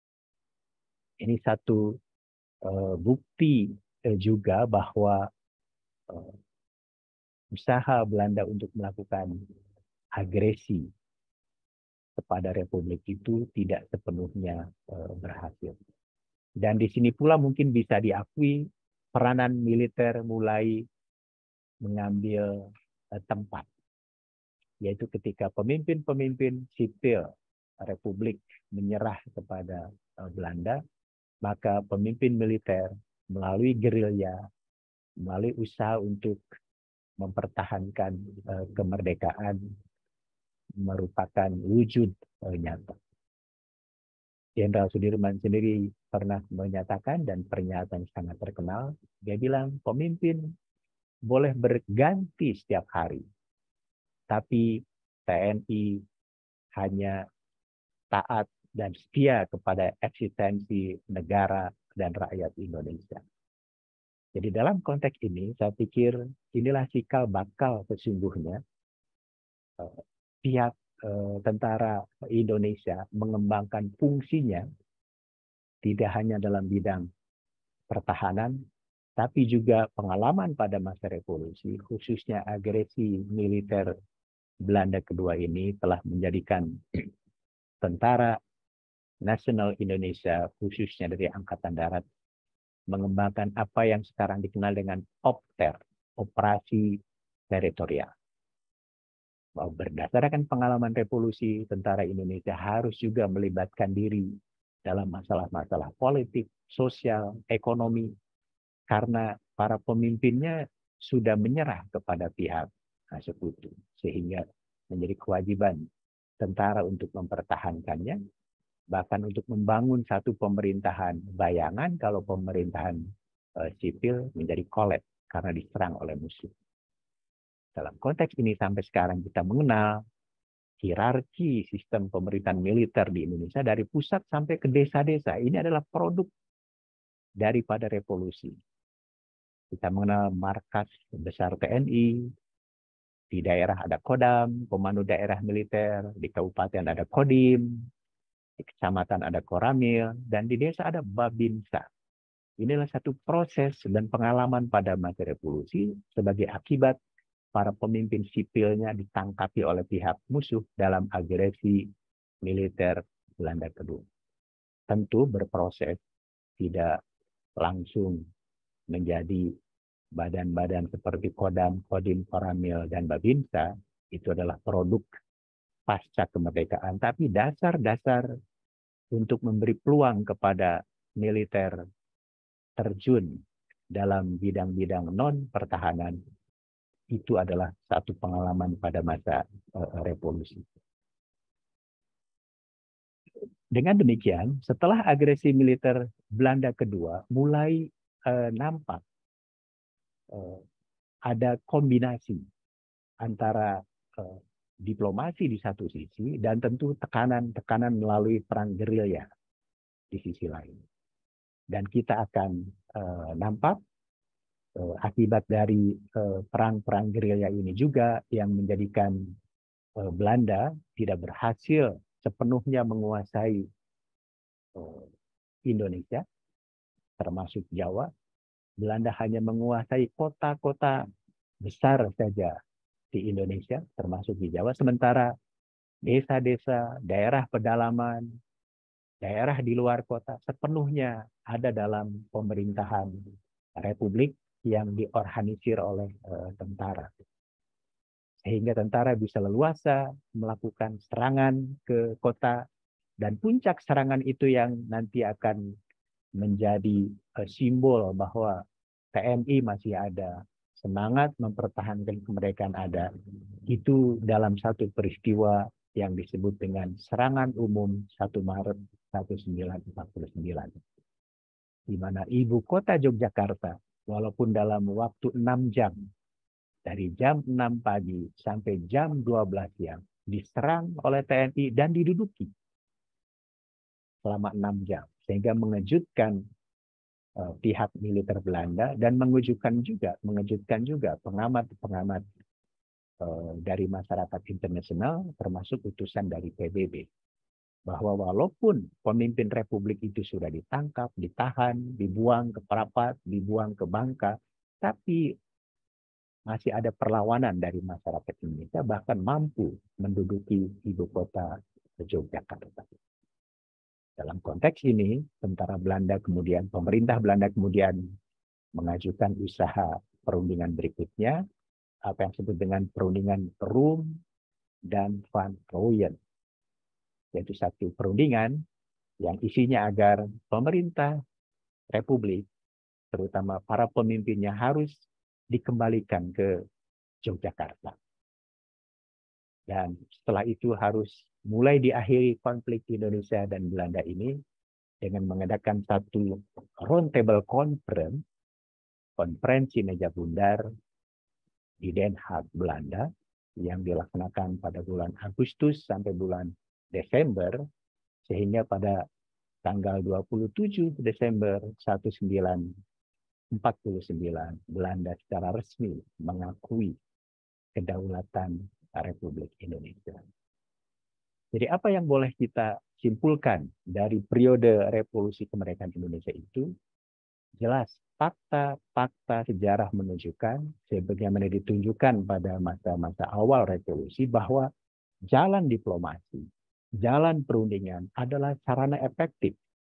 Ini satu uh, bukti uh, juga bahwa uh, usaha Belanda untuk melakukan agresi kepada Republik itu tidak sepenuhnya uh, berhasil. Dan di sini pula mungkin bisa diakui peranan militer mulai mengambil uh, tempat, yaitu ketika pemimpin-pemimpin sipil Republik menyerah kepada uh, Belanda, maka pemimpin militer melalui gerilya, melalui usaha untuk mempertahankan uh, kemerdekaan merupakan wujud uh, nyata. Jenderal Sudirman sendiri pernah menyatakan, dan pernyataan sangat terkenal, dia bilang pemimpin boleh berganti setiap hari, tapi T N I hanya taat dan setia kepada eksistensi negara dan rakyat Indonesia. Jadi dalam konteks ini, saya pikir inilah cikal bakal sesungguhnya eh, pihak eh, tentara Indonesia mengembangkan fungsinya tidak hanya dalam bidang pertahanan, tapi juga pengalaman pada masa revolusi, khususnya agresi militer Belanda kedua ini telah menjadikan tentara nasional Indonesia, khususnya dari Angkatan Darat, mengembangkan apa yang sekarang dikenal dengan O P T E R, operasi teritorial. Bahwa berdasarkan pengalaman revolusi, tentara Indonesia harus juga melibatkan diri dalam masalah-masalah politik, sosial, ekonomi, karena para pemimpinnya sudah menyerah kepada pihak sekutu, sehingga menjadi kewajiban tentara untuk mempertahankannya, bahkan untuk membangun satu pemerintahan bayangan kalau pemerintahan uh, sipil menjadi kolap karena diserang oleh musuh. Dalam konteks ini sampai sekarang kita mengenal hierarki sistem pemerintahan militer di Indonesia dari pusat sampai ke desa-desa. Ini adalah produk daripada revolusi. Kita mengenal markas besar T N I, di daerah ada Kodam, Komando Daerah Militer, di kabupaten ada Kodim, di kecamatan ada Koramil, dan di desa ada Babinsa. Inilah satu proses dan pengalaman pada masa revolusi sebagai akibat para pemimpin sipilnya ditangkapi oleh pihak musuh dalam agresi militer Belanda kedua. Tentu berproses, tidak langsung menjadi badan-badan seperti Kodam, Kodim, Koramil, dan Babinsa. Itu adalah produk pasca kemerdekaan. Tapi dasar-dasar untuk memberi peluang kepada militer terjun dalam bidang-bidang non-pertahanan, itu adalah satu pengalaman pada masa uh, revolusi. Dengan demikian, setelah agresi militer Belanda kedua, mulai uh, nampak uh, ada kombinasi antara uh, diplomasi di satu sisi dan tentu tekanan-tekanan melalui perang gerilya di sisi lain. Dan kita akan uh, nampak uh, akibat dari perang-perang uh, gerilya ini juga yang menjadikan uh, Belanda tidak berhasil sepenuhnya menguasai uh, Indonesia, termasuk Jawa. Belanda hanya menguasai kota-kota besar saja di Indonesia, termasuk di Jawa, sementara desa-desa, daerah pedalaman, daerah di luar kota sepenuhnya ada dalam pemerintahan Republik yang diorganisir oleh uh, tentara. Sehingga tentara bisa leluasa melakukan serangan ke kota, dan puncak serangan itu yang nanti akan menjadi uh, simbol bahwa T N I masih ada, semangat mempertahankan kemerdekaan ada. Itu dalam satu peristiwa yang disebut dengan serangan umum satu Maret seribu sembilan ratus empat puluh sembilan. Di mana ibu kota Yogyakarta, walaupun dalam waktu enam jam, dari jam enam pagi sampai jam dua belas siang, diserang oleh T N I dan diduduki selama enam jam. Sehingga mengejutkan uh, pihak militer Belanda dan mengejutkan juga, mengejutkan juga pengamat-pengamat uh, dari masyarakat internasional, termasuk utusan dari P B B. Bahwa walaupun pemimpin republik itu sudah ditangkap, ditahan, dibuang ke Prapat, dibuang ke Bangka, tapi masih ada perlawanan dari masyarakat Indonesia, bahkan mampu menduduki ibu kota Yogyakarta. Dalam konteks ini, tentara Belanda kemudian, pemerintah Belanda kemudian mengajukan usaha perundingan berikutnya, apa yang disebut dengan perundingan Rum dan Van Rooyen. Yaitu satu perundingan yang isinya agar pemerintah republik, terutama para pemimpinnya, harus dikembalikan ke Yogyakarta. Dan setelah itu harus mulai diakhiri konflik Indonesia dan Belanda ini dengan mengadakan satu round table conference, konferensi meja bundar di Den Haag, Belanda, yang dilaksanakan pada bulan Agustus sampai bulan Desember, sehingga pada tanggal dua puluh tujuh Desember seribu sembilan ratus empat puluh sembilan, Belanda secara resmi mengakui kedaulatan Republik Indonesia. Jadi apa yang boleh kita simpulkan dari periode revolusi kemerdekaan Indonesia itu? Jelas, fakta-fakta sejarah menunjukkan, sebagaimana ditunjukkan pada masa-masa awal revolusi, bahwa jalan diplomasi, jalan perundingan adalah sarana efektif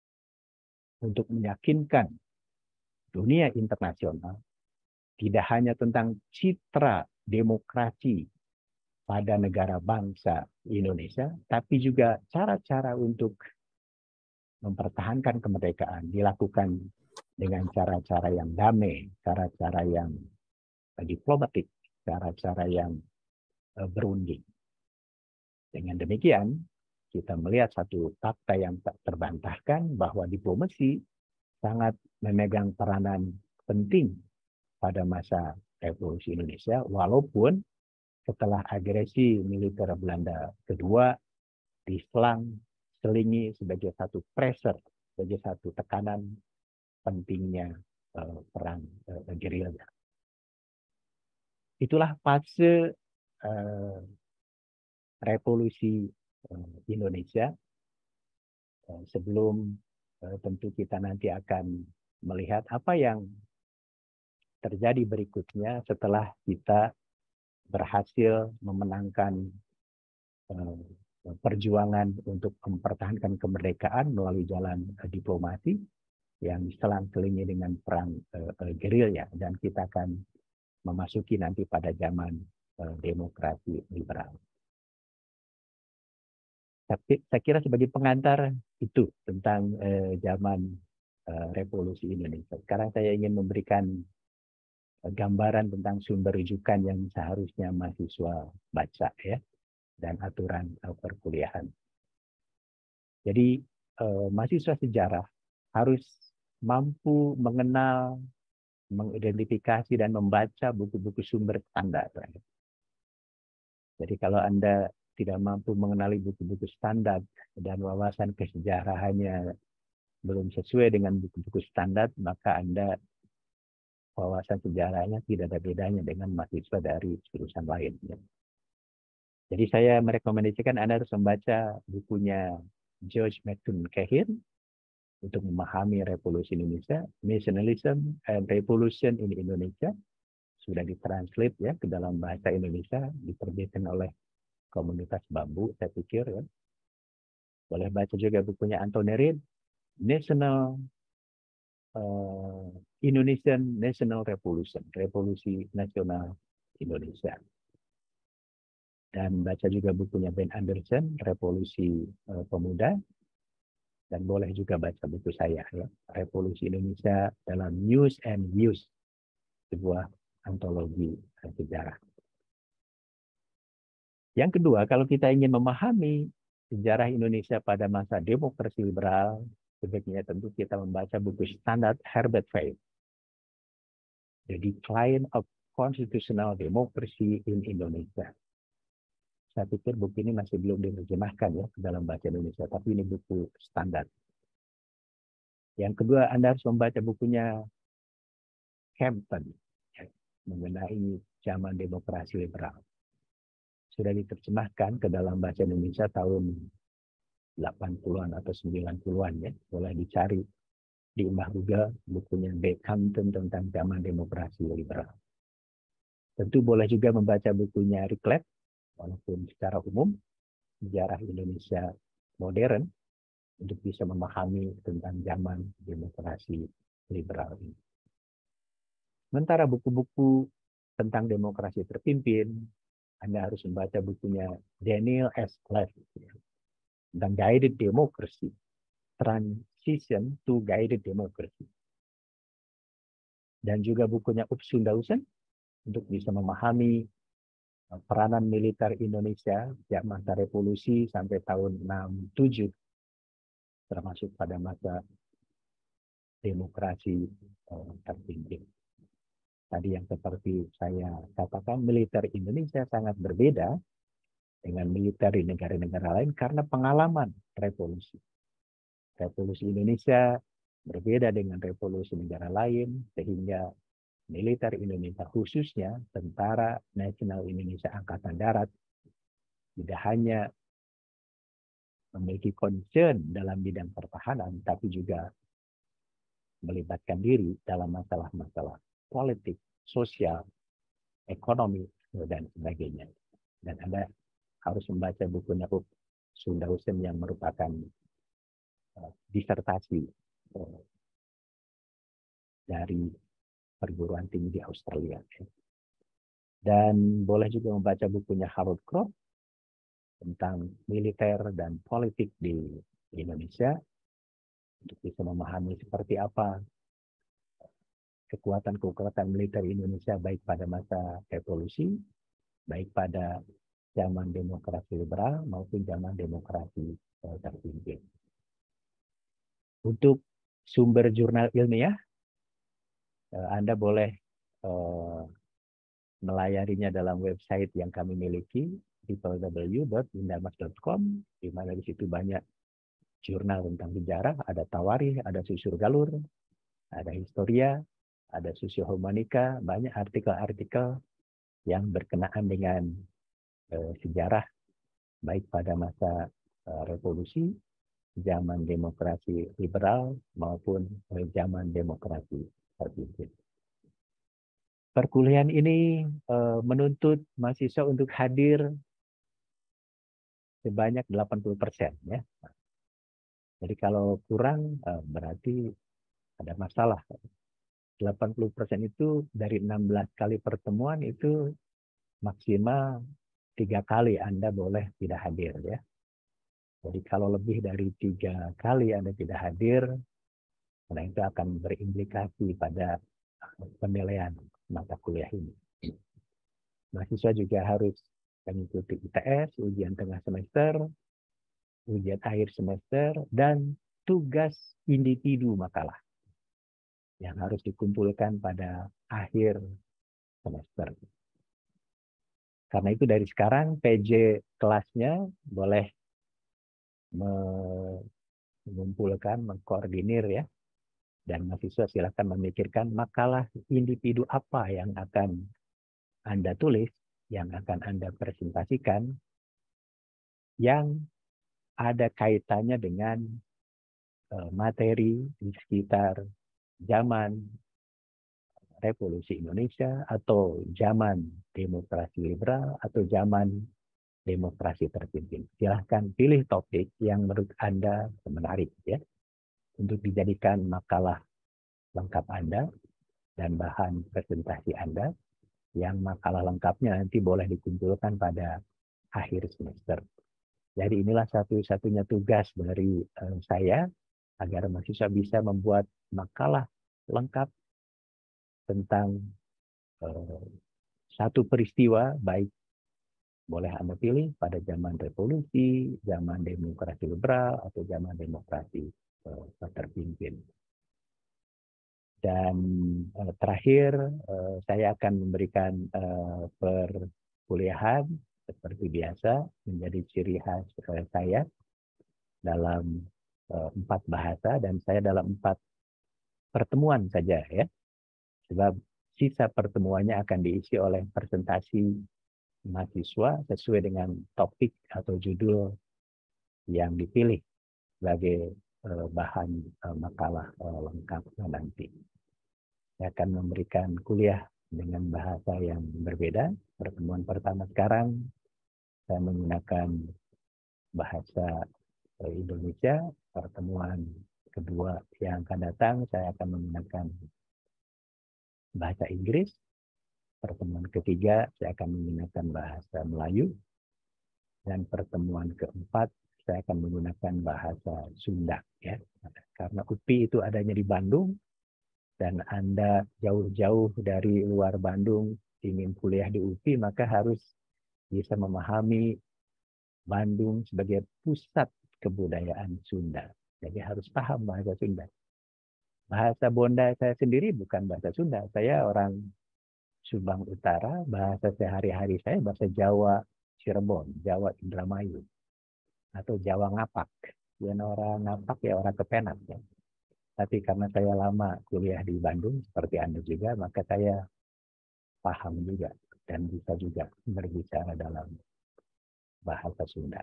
untuk meyakinkan dunia internasional tidak hanya tentang citra demokrasi pada negara bangsa Indonesia, tapi juga cara-cara untuk mempertahankan kemerdekaan dilakukan dengan cara-cara yang damai, cara-cara yang diplomatik, cara-cara yang berunding. Dengan demikian, kita melihat satu fakta yang tak terbantahkan bahwa diplomasi sangat memegang peranan penting pada masa revolusi Indonesia, walaupun setelah agresi militer Belanda kedua diselang selingi sebagai satu pressure, sebagai satu tekanan pentingnya uh, perang uh, gerilya. Itulah fase uh, revolusi uh, Indonesia. Uh, sebelum uh, tentu kita nanti akan melihat apa yang terjadi berikutnya setelah kita berhasil memenangkan uh, perjuangan untuk mempertahankan kemerdekaan melalui jalan uh, diplomasi yang diselang-selingi dengan perang uh, uh, gerilya, dan kita akan memasuki nanti pada zaman uh, demokrasi liberal. Tapi saya kira sebagai pengantar itu tentang uh, zaman uh, revolusi Indonesia. Sekarang saya ingin memberikan uh, gambaran tentang sumber rujukan yang seharusnya mahasiswa baca, ya, dan aturan uh, perkuliahan. Jadi uh, mahasiswa sejarah harus mampu mengenal, mengidentifikasi dan membaca buku-buku sumber standar. Jadi kalau Anda tidak mampu mengenali buku-buku standar dan wawasan kesejarahannya belum sesuai dengan buku-buku standar, maka Anda wawasan sejarahnya tidak ada bedanya dengan mahasiswa dari jurusan lain. Jadi saya merekomendasikan Anda harus membaca bukunya George Merton Cahill untuk memahami revolusi Indonesia, Nationalism and Revolution in Indonesia. Sudah ditranslate ya ke dalam bahasa Indonesia, diterbitkan oleh Komunitas Bambu, saya pikir, ya. Boleh baca juga bukunya Anthony Reid, National uh, Indonesian National Revolution, Revolusi Nasional Indonesia. Dan baca juga bukunya Ben Anderson, Revolusi uh, Pemuda. Dan boleh juga baca buku saya, ya, Revolusi Indonesia dalam News and Views, sebuah antologi sejarah. Yang kedua, kalau kita ingin memahami sejarah Indonesia pada masa demokrasi liberal, sebaiknya tentu kita membaca buku standar Herbert Reed, The Decline of Constitutional Democracy in Indonesia. Saya pikir buku ini masih belum diterjemahkan ya ke dalam bahasa Indonesia, tapi ini buku standar. Yang kedua, Anda harus membaca bukunya Hampton mengenai zaman demokrasi liberal. Sudah diterjemahkan ke dalam bahasa Indonesia tahun delapan puluhan atau sembilan puluhan ya. Boleh dicari di Mbah Google bukunya Hampton tentang zaman demokrasi liberal. Tentu boleh juga membaca bukunya Ricklett, walaupun secara umum sejarah Indonesia modern untuk bisa memahami tentang zaman demokrasi liberal ini. Sementara buku-buku tentang demokrasi terpimpin, Anda harus membaca bukunya Daniel S. Leff tentang Guided Democracy, Transition to Guided Democracy. Dan juga bukunya Up Sundausen untuk bisa memahami peranan militer Indonesia sejak masa revolusi sampai tahun enam puluh tujuh, termasuk pada masa demokrasi terpimpin. Tadi yang seperti saya katakan, militer Indonesia sangat berbeda dengan militer di negara-negara lain karena pengalaman revolusi. Revolusi Indonesia berbeda dengan revolusi negara lain, sehingga militer Indonesia, khususnya Tentara Nasional Indonesia Angkatan Darat, tidak hanya memiliki concern dalam bidang pertahanan, tapi juga melibatkan diri dalam masalah-masalah politik, sosial, ekonomi, dan sebagainya. Dan Anda harus membaca bukunya Up Sundausen yang merupakan uh, disertasi uh, dari perguruan tinggi di Australia. Dan boleh juga membaca bukunya Harold Croft tentang militer dan politik di Indonesia untuk bisa memahami seperti apa kekuatan-kekuatan militer Indonesia baik pada masa revolusi, baik pada zaman demokrasi liberal maupun zaman demokrasi eh, terpimpin. Untuk sumber jurnal ilmiah, eh, Anda boleh eh, melayarinya dalam website yang kami miliki, w w w dot indamas dot com, di mana di situ banyak jurnal tentang sejarah, ada Tawarikh, ada Susur Galur, ada Historia, ada Sosiohumanika, banyak artikel-artikel yang berkenaan dengan uh, sejarah baik pada masa uh, revolusi, zaman demokrasi liberal maupun uh, zaman demokrasi terpimpin. Perkuliahan ini uh, menuntut mahasiswa untuk hadir sebanyak delapan puluh persen ya. Jadi kalau kurang uh, berarti ada masalah. delapan puluh persen itu dari enam belas kali pertemuan itu maksimal tiga kali Anda boleh tidak hadir ya. Jadi kalau lebih dari tiga kali Anda tidak hadir, karena itu akan berimplikasi pada penilaian mata kuliah ini. Mahasiswa juga harus mengikuti I T S, ujian tengah semester, ujian akhir semester, dan tugas individu makalah yang harus dikumpulkan pada akhir semester. Karena itu dari sekarang P J kelasnya boleh mengumpulkan, mengkoordinir ya. Dan mahasiswa silakan memikirkan makalah individu apa yang akan Anda tulis, yang akan Anda presentasikan, yang ada kaitannya dengan uh, materi di sekitar zaman revolusi Indonesia atau zaman demokrasi liberal atau zaman demokrasi terpimpin. Silahkan pilih topik yang menurut Anda menarik ya untuk dijadikan makalah lengkap Anda dan bahan presentasi Anda, yang makalah lengkapnya nanti boleh dikumpulkan pada akhir semester. Jadi inilah satu-satunya tugas dari uh, saya agar mahasiswa bisa membuat makalah lengkap tentang uh, satu peristiwa baik Boleh Anda pilih pada zaman revolusi, zaman demokrasi liberal, atau zaman demokrasi uh, terpimpin. Dan uh, terakhir, uh, saya akan memberikan uh, perkuliahan seperti biasa menjadi ciri khas uh, saya dalam uh, empat bahasa, dan saya dalam empat pertemuan saja ya. Sebab sisa pertemuannya akan diisi oleh presentasi mahasiswa sesuai dengan topik atau judul yang dipilih sebagai uh, bahan uh, makalah uh, lengkap nanti. Saya akan memberikan kuliah dengan bahasa yang berbeda. Pertemuan pertama sekarang saya menggunakan bahasa uh, Indonesia. Pertemuan kedua yang akan datang saya akan menggunakan bahasa Inggris. Pertemuan ketiga saya akan menggunakan bahasa Melayu. Dan pertemuan keempat saya akan menggunakan bahasa Sunda ya. Karena U P I itu adanya di Bandung dan Anda jauh-jauh dari luar Bandung ingin kuliah di U P I, maka harus bisa memahami Bandung sebagai pusat kebudayaan Sunda. Jadi harus paham bahasa Sunda. Bahasa Bonda saya sendiri bukan bahasa Sunda. Saya orang Subang Utara, bahasa sehari-hari saya bahasa Jawa Cirebon, Jawa Indramayu, atau Jawa Ngapak. Yang orang Ngapak ya orang Kepenak. Ya. Tapi karena saya lama kuliah di Bandung, seperti Anda juga, maka saya paham juga dan bisa juga berbicara dalam bahasa Sunda.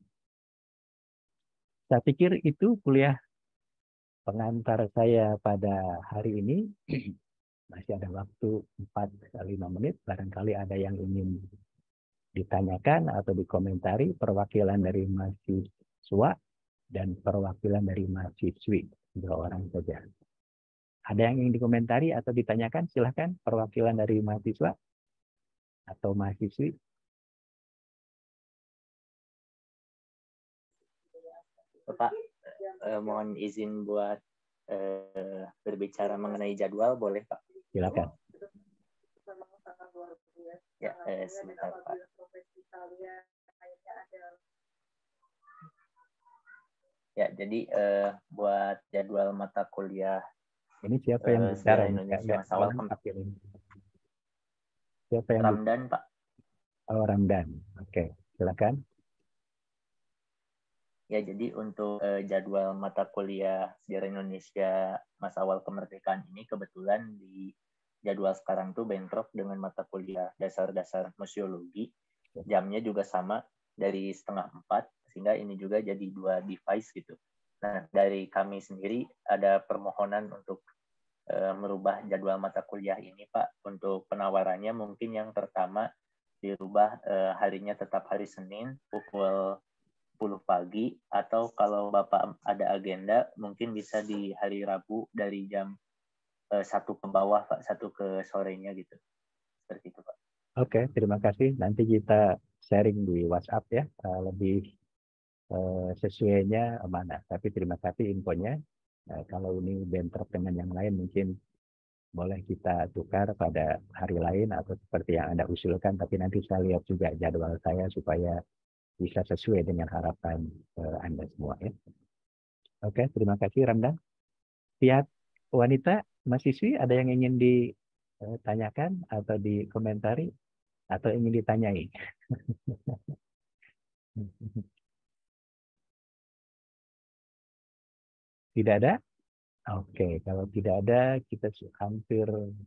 Saya pikir itu kuliah pengantar saya pada hari ini. Masih ada waktu empat sampai lima menit, barangkali ada yang ingin ditanyakan atau dikomentari, perwakilan dari mahasiswa dan perwakilan dari mahasiswi, dua orang saja. Ada yang ingin dikomentari atau ditanyakan? Silahkan, perwakilan dari mahasiswa atau mahasiswi. Bapak, eh, mohon izin buat eh, berbicara mengenai jadwal, boleh Pak? Silakan. Ya, eh, sebentar Pak. Ya, jadi eh, buat jadwal mata kuliah ini siapa yang eh, bicara? Sejarah Indonesia Masa Awal Kemerdekaan. Siapa yang Ramdan, Pak. Oh, Ramdan. Oke, silakan. Ya, jadi untuk eh, jadwal mata kuliah Sejarah Indonesia Masa Awal Kemerdekaan ini kebetulan di jadwal sekarang tuh bentrok dengan mata kuliah dasar-dasar museologi. Jamnya juga sama dari setengah empat, sehingga ini juga jadi dua device gitu. Nah, dari kami sendiri ada permohonan untuk uh, merubah jadwal mata kuliah ini, Pak. Untuk penawarannya mungkin yang pertama dirubah uh, harinya tetap hari Senin pukul sepuluh pagi, atau kalau Bapak ada agenda mungkin bisa di hari Rabu dari jam uh, satu ke bawah, Pak, satu ke sorenya gitu. Seperti itu, Pak. Oke, terima kasih. Nanti kita sharing di WhatsApp ya, uh, lebih uh, sesuainya mana. Tapi terima kasih infonya. Uh, kalau ini bentrok dengan yang lain, mungkin boleh kita tukar pada hari lain atau seperti yang Anda usulkan. Tapi nanti saya lihat juga jadwal saya supaya bisa sesuai dengan harapan uh, Anda semua ya. Oke, terima kasih Ramdan. Pihak wanita, mahasiswi, ada yang ingin ditanyakan atau dikomentari atau ingin ditanyai? Tidak ada? Oke, kalau tidak ada, kita hampir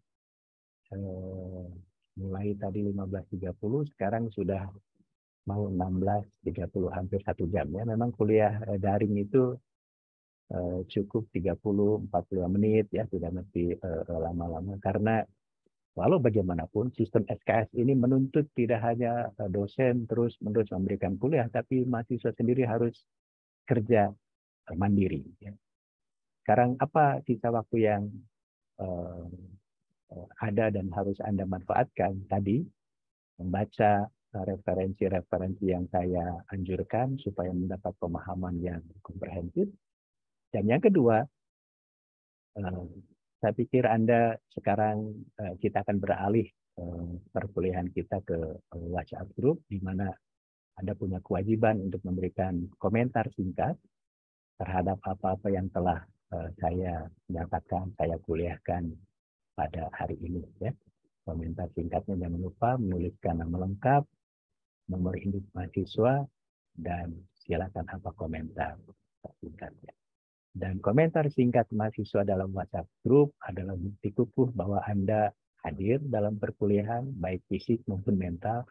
eh, mulai tadi lima belas tiga puluh, sekarang sudah mau enam belas tiga puluh, hampir satu jam ya. Memang kuliah eh, daring itu eh, cukup tiga puluh empat puluh menit ya, tidak mesti eh, lama-lama, karena walau bagaimanapun sistem S K S ini menuntut tidak hanya eh, dosen terus menerus memberikan kuliah, tapi mahasiswa sendiri harus kerja eh, mandiri. Ya. Sekarang apa sisa waktu yang uh, ada dan harus Anda manfaatkan tadi? Membaca referensi-referensi yang saya anjurkan supaya mendapat pemahaman yang komprehensif. Dan yang kedua, uh, saya pikir Anda sekarang uh, kita akan beralih eh, perkuliahan kita ke eh, WhatsApp group, di mana Anda punya kewajiban untuk memberikan komentar singkat terhadap apa-apa yang telah eh, saya nyatakan, saya kuliahkan pada hari ini. Ya. Komentar singkatnya jangan lupa menuliskan nama lengkap, nomor induk mahasiswa, dan silakan apa komentar singkatnya. Dan komentar singkat mahasiswa dalam WhatsApp group adalah bukti kukuh bahwa Anda hadir dalam perkuliahan, baik fisik maupun mental,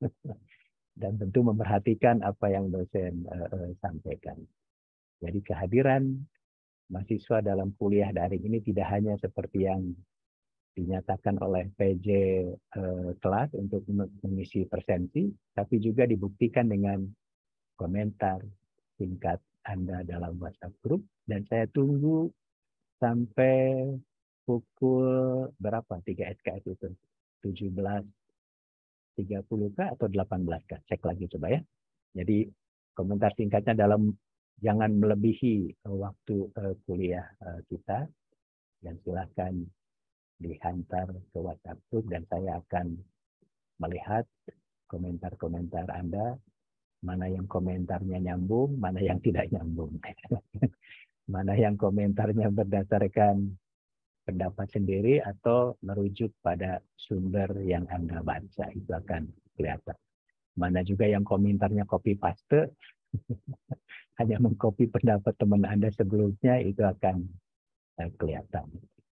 dan tentu memperhatikan apa yang dosen uh, uh, sampaikan. Jadi kehadiran mahasiswa dalam kuliah daring ini tidak hanya seperti yang dinyatakan oleh P J uh, kelas untuk mengisi presensi, tapi juga dibuktikan dengan komentar singkat Anda dalam WhatsApp group. Dan saya tunggu sampai pukul berapa tiga S K S itu? tujuh belas tiga puluh kah atau delapan belas kah? Cek lagi coba ya. Jadi komentar singkatnya dalam jangan melebihi waktu uh, kuliah uh, kita, dan silakan dihantar ke WhatsApp group dan saya akan melihat komentar-komentar Anda, mana yang komentarnya nyambung, mana yang tidak nyambung. Mana yang komentarnya berdasarkan pendapat sendiri atau merujuk pada sumber yang Anda baca, itu akan kelihatan. Mana juga yang komentarnya copy paste, hanya mengcopy pendapat teman Anda sebelumnya, itu akan uh, kelihatan.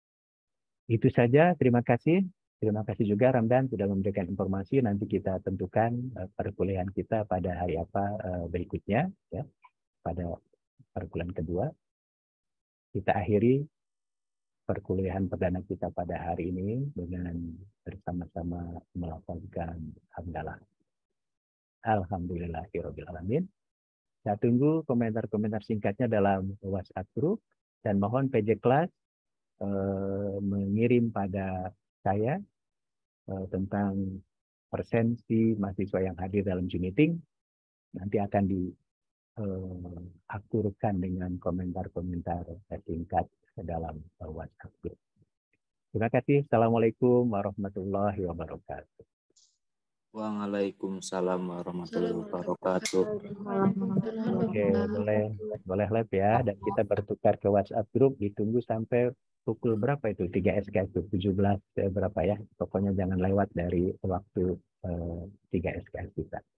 Itu saja, terima kasih. Terima kasih juga Ramdan sudah memberikan informasi. Nanti kita tentukan uh, perkuliahan kita pada hari apa uh, berikutnya, ya, pada perkuliahan kedua. Kita akhiri perkuliahan perdana kita pada hari ini dengan bersama-sama melafazkan hamdalah. Alhamdulillahirabbil alamin. Saya tunggu komentar-komentar singkatnya dalam WhatsApp group dan mohon P J kelas eh, mengirim pada saya eh, tentang presensi mahasiswa yang hadir dalam Zoom meeting. Nanti akan diaturkan eh, dengan komentar-komentar singkat dalam eh, WhatsApp group. Terima kasih. Assalamualaikum warahmatullahi wabarakatuh. Waalaikumsalam warahmatullahi wabarakatuh. Oke, boleh boleh live ya, dan kita bertukar ke WhatsApp group. Ditunggu sampai pukul berapa itu? tiga S K itu tujuh belas berapa ya? Pokoknya jangan lewat dari waktu eh, tiga S K kita.